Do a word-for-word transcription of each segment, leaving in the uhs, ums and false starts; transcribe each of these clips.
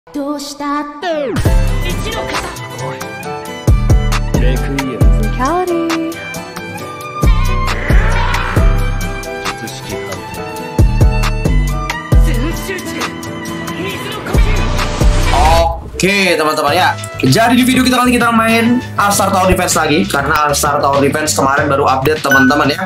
どうしたって一の型レクイエムキャリー術式判全集中水の呼吸 Oke teman-teman ya, jadi di video kita kali kita main All-Star Tower Defense lagi. Karena All-Star Tower Defense kemarin baru update teman-teman ya.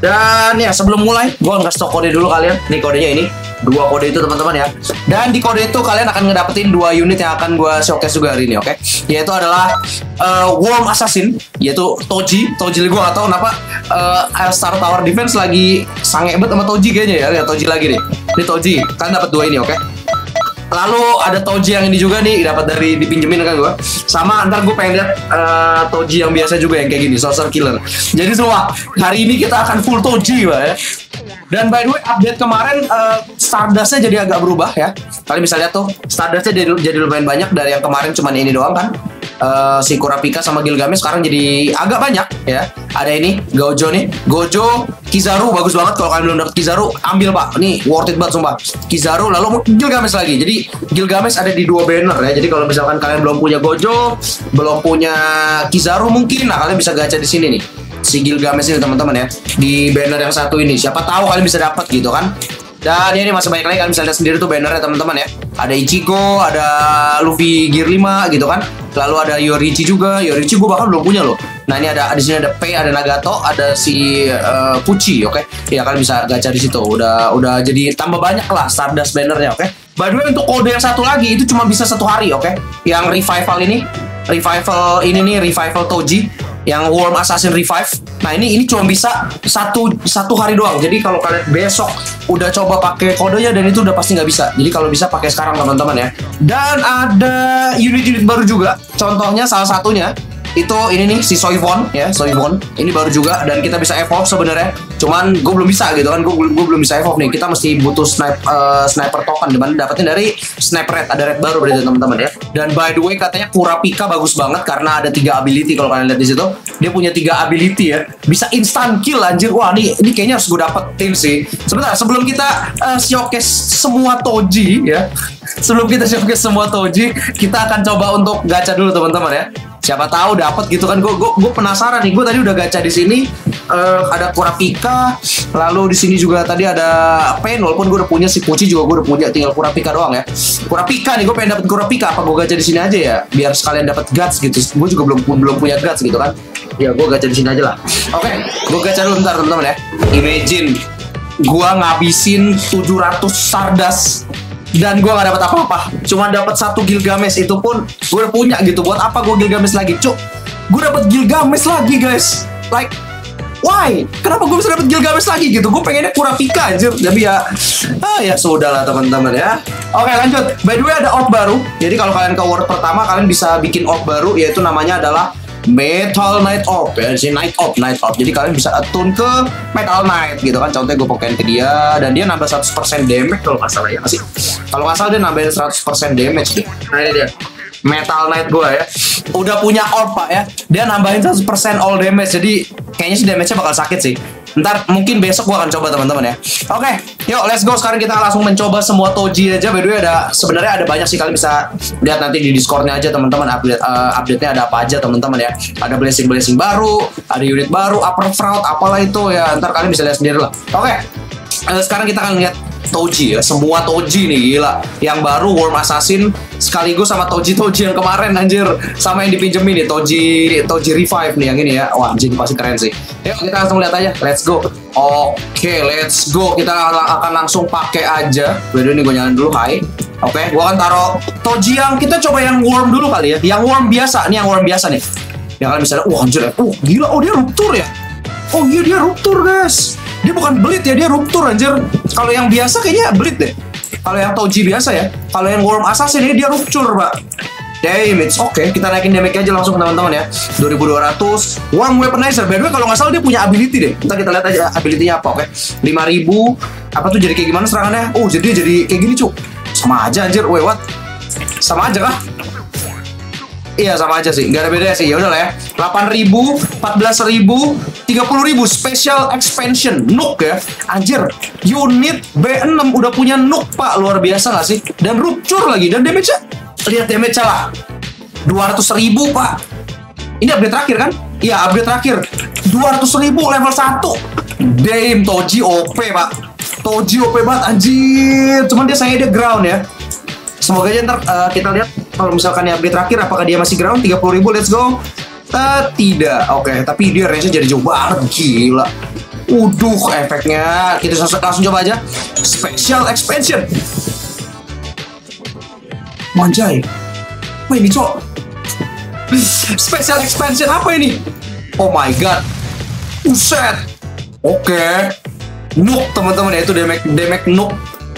Dan ya sebelum mulai, gue ngasih tau kode dulu kalian. Nih kodenya ini, dua kode itu teman-teman ya. Dan di kode itu kalian akan ngedapetin dua unit yang akan gue showcase juga hari ini, oke? Yaitu adalah uh, Worm Assassin, yaitu Toji. Toji gue gak tau kenapa uh, All-Star Tower Defense lagi sange banget sama Toji kayaknya ya. Lihat Toji lagi nih. Ini Toji, kalian dapat dua ini, oke? Lalu ada Toji yang ini juga nih, dapat dari dipinjemin kan gue. Sama ntar gue pengen lihat uh, Toji yang biasa juga yang kayak gini, Sorcerer Killer. Jadi semua hari ini kita akan full Toji Pak ya. Dan by the way update kemarin uh, Stardust-nya jadi agak berubah ya. Kalian bisa lihat tuh Stardust-nya jadi, jadi lumayan banyak. Dari yang kemarin cuman ini doang kan, uh, si Kurapika sama Gilgamesh. Sekarang jadi agak banyak ya. Ada ini Gojo nih, Gojo, Kizaru bagus banget. Kalau kalian belum dapet Kizaru, ambil pak. Nih worth it banget sumpah. Kizaru, lalu Gilgamesh lagi. Jadi Gilgamesh ada di dua banner ya. Jadi kalau misalkan kalian belum punya Gojo, belum punya Kizaru mungkin, nah kalian bisa gacha di sini nih. Si Gilgamesh ini teman-teman ya, di banner yang satu ini. Siapa tahu kalian bisa dapat gitu kan. Dan ini masih banyak lagi, kalian bisa lihat sendiri tuh bannernya teman-teman ya. Ada Ichigo, ada Luffy Gear lima gitu kan. Lalu ada Yorichi juga. Yorichi gue bahkan belum punya loh. Nah ini ada di sini ada P, ada Nagato, ada si uh, Pucci, oke? Okay? Ya kalian bisa gacha di situ. Udah udah jadi tambah banyak lah Stardust bannernya, oke? Okay? By the way untuk kode yang satu lagi itu cuma bisa satu hari, oke? Okay? Yang revival ini, revival ini nih, revival Toji, yang Worm Assassin Revive. Nah ini ini cuma bisa satu satu hari doang. Jadi kalau kalian besok udah coba pakai kodenya dan itu udah pasti nggak bisa. Jadi kalau bisa pakai sekarang teman-teman ya. Dan ada unit-unit baru juga. Contohnya salah satunya itu ini nih si Soivon ya, Soivon ini baru juga dan kita bisa evolve sebenarnya. Cuman gue belum bisa gitu kan, gue gue belum bisa evolve nih. Kita mesti butuh snipe, uh, sniper token dimana dapetin dari sniper red, ada red baru berarti teman-teman ya. Dan by the way katanya Kurapika bagus banget karena ada tiga ability. Kalau kalian lihat di situ dia punya tiga ability ya, bisa instant kill anjir. Wah nih ini kayaknya harus gue dapetin sih. Sebentar sebelum kita uh, showcase semua Toji ya, sebelum kita showcase semua Toji, kita akan coba untuk gacha dulu teman-teman ya. Siapa tahu dapat gitu kan. Gue gue penasaran nih. Gue tadi udah gacha di sini. Uh, ada Kurapika. Lalu di sini juga tadi ada Pain. Walaupun gue udah punya si Pucci juga gue udah punya. Tinggal Kurapika doang ya. Kurapika nih. Gue pengen dapet Kurapika. Apa gue gacha di sini aja ya? Biar sekalian dapat guts gitu. Gue juga belum belum punya guts gitu kan. Ya gue gacha di sini aja lah. Oke. Okay, gue gacha dulu bentar teman-teman ya. Imagine gue ngabisin tujuh ratus Stardust dan gue gak dapat apa-apa, cuma dapat satu Gilgamesh. Itu pun gue udah punya gitu. Buat apa gue Gilgamesh lagi, cuk? Gue dapat Gilgamesh lagi guys. Like why? Kenapa gue bisa dapat Gilgamesh lagi gitu? Gue pengennya Kurapika aja. Tapi ya, ah ya sudah lah teman-teman ya. Oke lanjut. By the way ada orb baru. Jadi kalau kalian ke world pertama kalian bisa bikin orb baru, yaitu namanya adalah Metal Knight Orb ya, si Night Orb, Night Orb. Jadi kalian bisa attune ke Metal Knight gitu kan. Contohnya gue pakein ke dia dan dia nambah seratus persen damage kalau nggak salah ya sih. Kalau nggak salah dia nambahin seratus persen damage deh. Nah ini dia Metal Knight gue ya. Udah punya orb pak ya. Dia nambahin seratus persen all damage. Jadi kayaknya sih damage-nya bakal sakit sih. Ntar mungkin besok gue akan coba teman-teman ya. Oke, yuk let's go. Sekarang kita langsung mencoba semua Toji aja. By the way ada sebenarnya ada banyak sih, kalian bisa lihat nanti di Discordnya aja teman-teman. Update uh, update-nya ada apa aja teman-teman ya. Ada blessing blessing baru, ada unit baru, upper fraud, apalah itu ya. Ntar kalian bisa lihat sendiri lah. Oke, uh, sekarang kita akan lihat Toji ya, semua Toji nih gila. Yang baru Worm Assassin sekaligus sama Toji-Toji yang kemarin anjir. Sama yang dipinjemin nih Toji Toji Revive nih yang ini ya. Wah anjir pasti keren sih. Yuk kita langsung lihat aja. Let's go. Oke, let's go. Kita akan langsung pakai aja. Video ini gue nyalain dulu high. Oke, gue akan taruh Toji yang kita coba yang Worm dulu kali ya. Yang Worm biasa, nih yang Worm biasa nih. Yang kalian bisa lihat, wah anjir ya. Oh gila, oh dia ruptur ya. Oh iya dia ruptur guys. Dia bukan bleed ya, dia ruptur anjir. Kalau yang biasa kayaknya bleed deh. Kalau yang Toji biasa ya. Kalau yang Worm Assassin ini dia ruptur pak. Damage, oke okay, kita naikin damage aja langsung teman-teman ya. dua ribu dua ratus. Worm Weaponizer. By the way kalau nggak salah dia punya ability deh. Ntar kita lihat aja ability-nya apa, oke okay? lima ribu. Apa tuh jadi kayak gimana serangannya? Oh jadi dia jadi kayak gini cuk. Sama aja anjir, wait what? Sama aja kah? Iya sama aja sih, nggak ada bedanya sih. Ya udah lah ya. delapan ribu, empat belas ribu, tiga puluh ribu special expansion Nook ya. Anjir, unit B enam udah punya Nook pak, luar biasa nggak sih? Dan rupture lagi dan damage-nya lihat damage lah. dua ratus ribu, Pak. Ini update terakhir kan? Iya, update terakhir. dua ratus ribu level satu. Damn, Toji O P, Pak. Toji O P banget, anjir. Cuman dia sayangnya dia ground ya. Semoga aja ntar uh, kita lihat kalau misalkan ya update terakhir apakah dia masih ground. Tiga puluh ribu, let's go. uh, Tidak, oke okay. Tapi dia range-nya jadi jauh banget, gila. Uduh, efeknya. Kita langsung, langsung coba aja. Special expansion. Manjay. Apa ini, cok? Special expansion apa ini? Oh my god. Buset. Oke okay. Nuk teman-teman ya, itu damage damage nuk.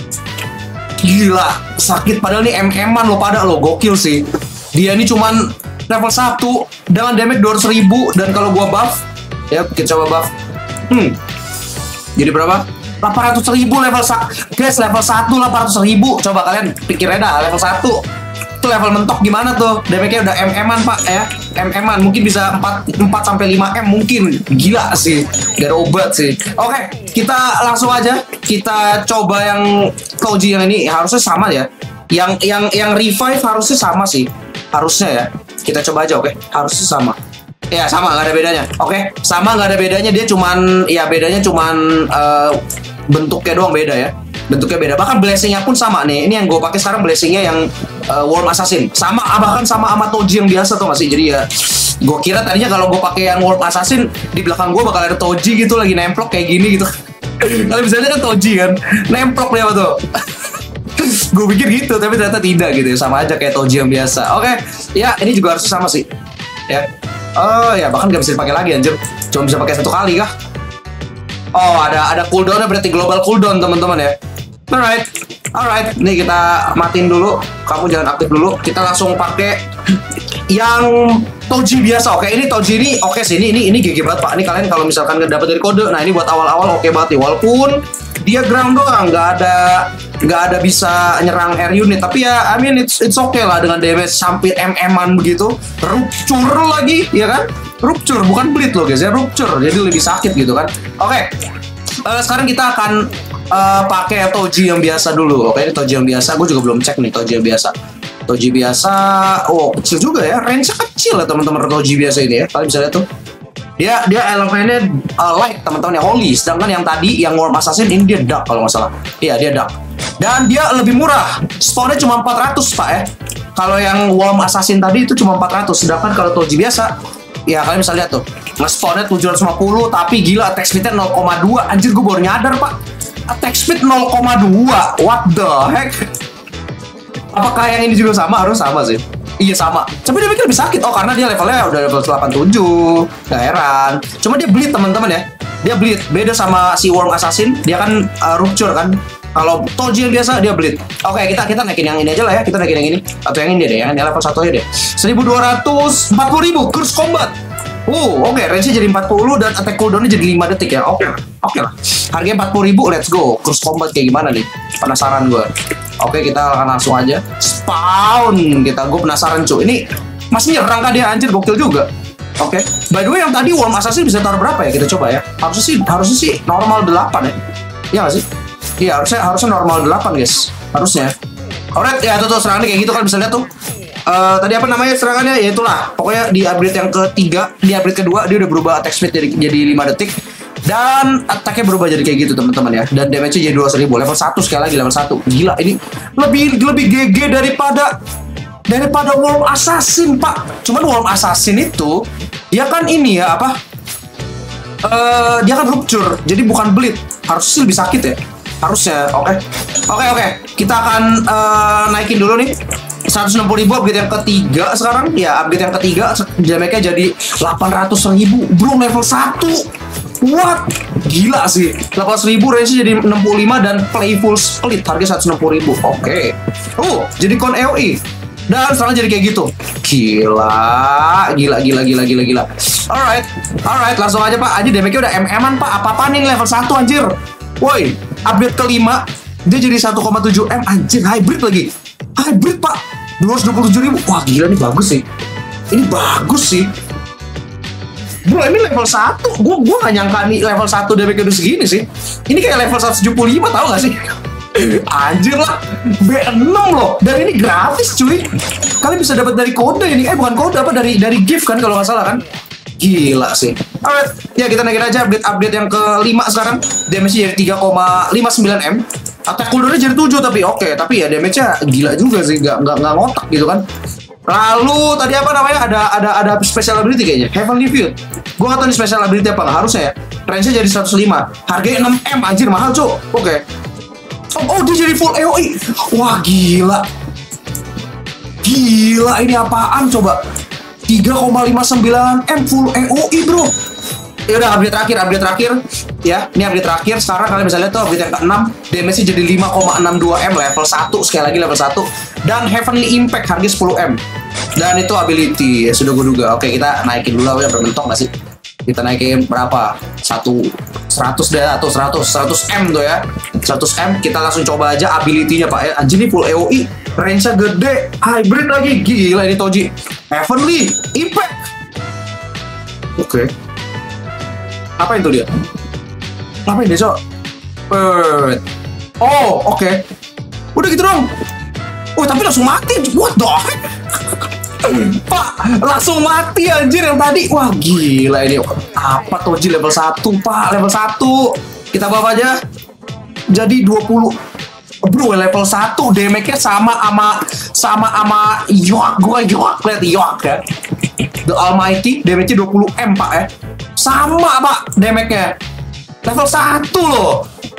Gila, sakit padahal nih M M-an lo pada lo, gokil sih. Dia ini cuman level satu dengan damage dua ratus ribu dan kalau gua buff, ya kita coba buff. Hmm. Jadi berapa? delapan ratus ribu level satu. Guys, level satu delapan ratus ribu. Coba kalian pikirin dah level satu. Itu level mentok gimana tuh? Damage-nya udah M M-an, Pak ya. M M-an mungkin bisa empat sampai lima M mungkin. Gila sih. Gak ada obat sih. Oke, kita langsung aja kita coba yang Toji yang ini. Harusnya sama ya. Yang yang yang revive harusnya sama sih. Harusnya ya. Kita coba aja, oke. Harusnya sama. Ya, sama, nggak ada bedanya. Oke, sama, nggak ada bedanya. Dia cuman ya bedanya cuman uh, bentuknya doang beda ya. Bentuknya beda, bahkan blessingnya pun sama nih. Ini yang gue pakai sekarang blessingnya yang uh, Worm Assassin sama, bahkan sama sama Toji yang biasa tuh masih. Jadi ya gue kira tadinya kalau gue pakai yang Worm Assassin di belakang gue bakal ada Toji gitu lagi nemplok kayak gini gitu. Kalau misalnya kan Toji kan nemplok dia tuh. Gue pikir gitu, tapi ternyata tidak gitu ya, sama aja kayak Toji yang biasa. Oke, ya ini juga harus sama sih ya. Oh ya, bahkan gak bisa dipakai lagi anjir, cuma bisa pakai satu kali kah? Oh, ada ada cooldownnya, berarti global cooldown teman-teman ya. Alright, alright. Nih kita matiin dulu. Kamu jangan aktif dulu. Kita langsung pakai yang Toji biasa. Oke, ini Toji ini oke sih. Ini ini ini G G banget, Pak. Ini kalian kalau misalkan dapat dari kode. Nah, ini buat awal-awal oke banget nih. Walaupun dia ground doang, nggak ada nggak ada bisa nyerang air unit. Tapi ya, I mean it's it's okay lah dengan damage sampai M M-an begitu. Rupture lagi, ya kan? Rupture bukan bleed loh guys ya, rupture. Jadi lebih sakit gitu kan. Oke. Uh, sekarang kita akan Uh, pakai Toji yang biasa dulu. Oke, ini Toji yang biasa. Gue juga belum cek nih Toji yang biasa. Toji biasa, oh kecil juga ya. Range-nya kecil ya teman-teman Toji biasa ini ya. Kalian bisa lihat tuh. Dia dia elemennya uh, light teman-teman ya, holy. Sedangkan yang tadi yang Worm Assassin ini dia dark kalau nggak salah. Iya dia dark. Dan dia lebih murah. Spawnnya cuma empat ratus Pak ya. Kalau yang Worm Assassin tadi itu cuma empat ratus. Sedangkan kalau Toji biasa, ya kalian bisa lihat tuh. Nge-spawnnya tujuh ratus lima puluh, tapi gila attack speed-nya nol koma dua. Anjir, gue baru nyadar Pak. Attack speed nol koma dua. What the heck? Apakah yang ini juga sama? Harus sama sih. Iya sama. Tapi dia pikir lebih sakit. Oh karena dia levelnya udah level delapan puluh tujuh. Gak heran. Cuma dia bleed teman-teman ya. Dia bleed. Beda sama si Worm Assassin. Dia kan uh, rupture kan. Kalau Toji yang biasa dia bleed. Oke, kita kita naikin yang ini aja lah ya. Kita naikin yang ini. Atau yang ini deh. Yang level satu aja deh. seribu dua ratus empat puluh ribu. Curse Combat. Uh, oke, okay. Range-nya jadi empat puluh dan attack cooldown-nya jadi lima detik ya. Oke, okay. Oke okay lah. Harganya empat puluh ribu, let's go. Curse Combat kayak gimana nih? Penasaran gue. Oke, okay, kita akan langsung aja spawn. Kita, gue penasaran cuy. Ini masih nyerang kan dia, anjir, gokil juga. Oke. Okay. By the way, yang tadi Worm Assassin bisa taruh berapa ya? Kita coba ya. Harusnya sih, harusnya sih normal delapan ya. Iya nggak sih? Iya, harusnya harusnya normal delapan guys. Harusnya. Alright, ya tuh tuh serangannya kayak gitu kan bisa lihat tuh. Uh, tadi apa namanya serangannya? Ya itulah. Pokoknya di upgrade yang ketiga, di upgrade kedua dia udah berubah attack speed jadi jadi lima detik. Dan attack-nya berubah jadi kayak gitu teman-teman ya. Dan damage-nya jadi dua ratus ribu. Level satu sekali lagi level satu. Gila ini lebih lebih G G daripada daripada Worm Assassin, Pak. Cuman Worm Assassin itu dia kan ini ya apa? Uh, dia kan rupture. Jadi bukan bleed. Harusnya sih lebih sakit ya. Harusnya. Oke. Okay. Oke okay, oke. Okay. Kita akan uh, naikin dulu nih. seratus enam puluh ribu upgrade yang ketiga sekarang. Ya upgrade yang ketiga damage-nya jadi delapan ratus ribu. Bro level satu. What? Gila sih. delapan ratus ribu range-nya jadi enam puluh lima dan playful split harga seratus enam puluh ribu. Oke. Okay. Oh, jadi kon E O I. Dan sekarang jadi kayak gitu. Gila. Gila gila gila gila gila. Alright. Alright, langsung aja Pak. Aja damage-nya udah M M-an Pak. Apa-apaan nih level satu anjir. Woi, upgrade kelima dia jadi satu koma tujuh M anjir, hybrid lagi. Hybrid Pak. dua ratus dua puluh tujuh ribu. Wah gila, ini bagus sih. Ini bagus sih. Bro ini level satu. Gue gue gak nyangka nih level satu damage udah segini sih. Ini kayak level seratus tujuh puluh lima tau gak sih? Anjir lah, B enam loh, dan ini gratis cuy. Kalian bisa dapat dari kode ini, eh bukan kode apa dari dari gift kan kalau nggak salah kan? Gila sih. Alright, ya kita naikin aja update-update yang kelima sekarang. Damage-nya jadi tiga koma lima sembilan M. Attack cooldown-nya jadi tujuh tapi oke, okay. Tapi ya damage-nya gila juga sih, nggak nggak nggak ngotak gitu kan. Lalu tadi apa namanya? Ada ada ada special ability kayaknya, Heavenly Field. Gua nggak tahu ini special ability apa, nggak harusnya ya. Range-nya jadi seratus lima, harganya enam M, anjir mahal cuy. Oke. Okay. Oh, oh, dia jadi full A O E. Wah, gila. Gila, ini apaan coba? tiga koma lima sembilan M full A O E, bro. Ya udah, update terakhir, update terakhir. Ya, ini update terakhir. Sekarang kalian bisa lihat tuh update yang keenam, damage-nya jadi lima koma enam dua M level satu, sekali lagi level satu. Dan Heavenly Impact harga sepuluh M. Dan itu ability, ya sudah gue duga. Oke, kita naikin dulu ya, berbentuk nggak sih? Kita naikin berapa? Satu seratus deh atau seratus seratus M tuh ya. seratus M kita langsung coba aja ability-nya Pak ya. Anjir ini full A O E, range-nya gede, hybrid lagi. Gila ini Toji. Heavenly Impact. Oke. Okay. Apa itu dia? Apa ini, Cok? Wait. Oh, oke. Okay. Udah gitu dong. Oh, tapi langsung mati. What the heck? Pak, langsung mati anjir yang tadi. Wah, gila ini. Apa Toji level satu, Pak? Level satu. Kita bawa aja. Jadi dua puluh. Bro, level satu damage-nya sama sama sama sama Yoak. Gua Yoak, lihat Yoak ya. The Almighty damage-nya dua puluh M, Pak ya. Sama, Pak, damage-nya. Level satu loh.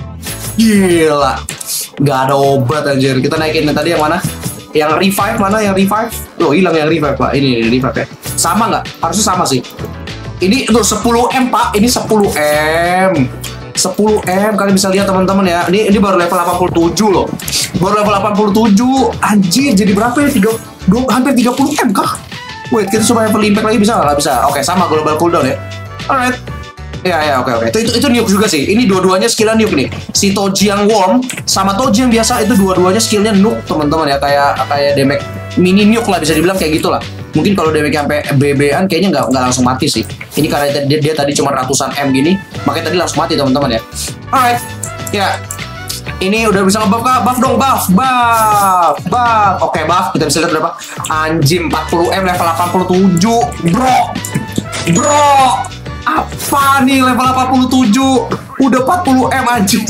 Gila. Gak ada obat anjir. Kita naikin yang tadi yang mana? Yang revive mana? Yang revive? Loh, hilang yang revive, Pak. Ini, ini revive ya. Sama nggak? Harusnya sama sih. Ini tuh sepuluh M, Pak. Ini sepuluh M. sepuluh M. Kalian bisa lihat teman-teman ya. Ini ini baru level delapan puluh tujuh loh. Baru level delapan puluh tujuh. Anjir, jadi berapa ya? tiga, dua, hampir tiga puluh M kah? Wait, kita coba level impact lagi bisa nggak? Bisa. Oke, sama global cooldown ya. Alright. Ya, ya, oke, oke. Itu, itu, itu nuke juga sih. Ini dua-duanya skillnya nuke nih. Si Toji yang warm sama Toji yang biasa itu dua-duanya skillnya nuke, teman-teman ya. Kayak kayak damage mini nuke lah, bisa dibilang kayak gitulah. Mungkin kalau damage sampai B B-an kayaknya nggak nggak langsung mati sih. Ini karena dia, dia tadi cuma ratusan M gini, makanya tadi langsung mati teman-teman ya. Alright. Ya. Ini udah bisa nge-buff kah? Buff dong, buff, buff, buff. Oke, buff. Kita bisa lihat berapa? Anjing, empat puluh M level delapan puluh tujuh. Bro. Bro. Apa nih level delapan puluh tujuh? Udah empat puluh M anjing.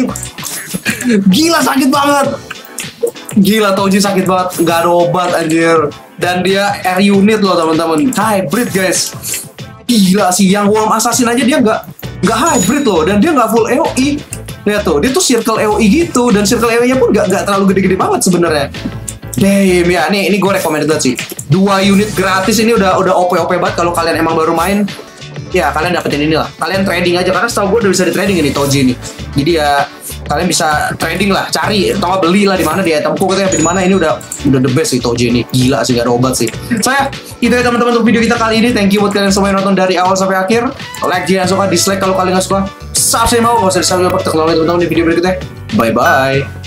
Gila sakit banget. Gila Toji sakit banget. Gak ada obat anjir. Dan dia air unit loh teman-teman. Hybrid guys. Gila sih, yang Worm Assassin aja dia gak, gak hybrid loh. Dan dia gak full A O E. Lihat tuh, dia tuh circle A O E gitu. Dan circle A O E nya pun gak, gak terlalu gede-gede banget sebenarnya. Damn ya, nih ini gue recommended banget sih. Dua unit gratis ini udah udah O P O P banget kalau kalian emang baru main. Ya kalian dapetin inilah, kalian trading aja karena setahu gue udah bisa di trading ini Toji ini. Jadi ya kalian bisa trading lah, cari atau beli lah di mana di itemku katanya di mana. Ini udah udah the best sih Toji ini, gila sih, gak ada obat sih. Saya itu ya teman-teman untuk video kita kali ini. Thank you buat kalian semua yang nonton dari awal sampai akhir. Like jika suka, dislike kalau kalian nggak suka. Subscribe mau, gak usah di subscribe. Kita ketemu lagi teman-teman di video berikutnya. Bye bye.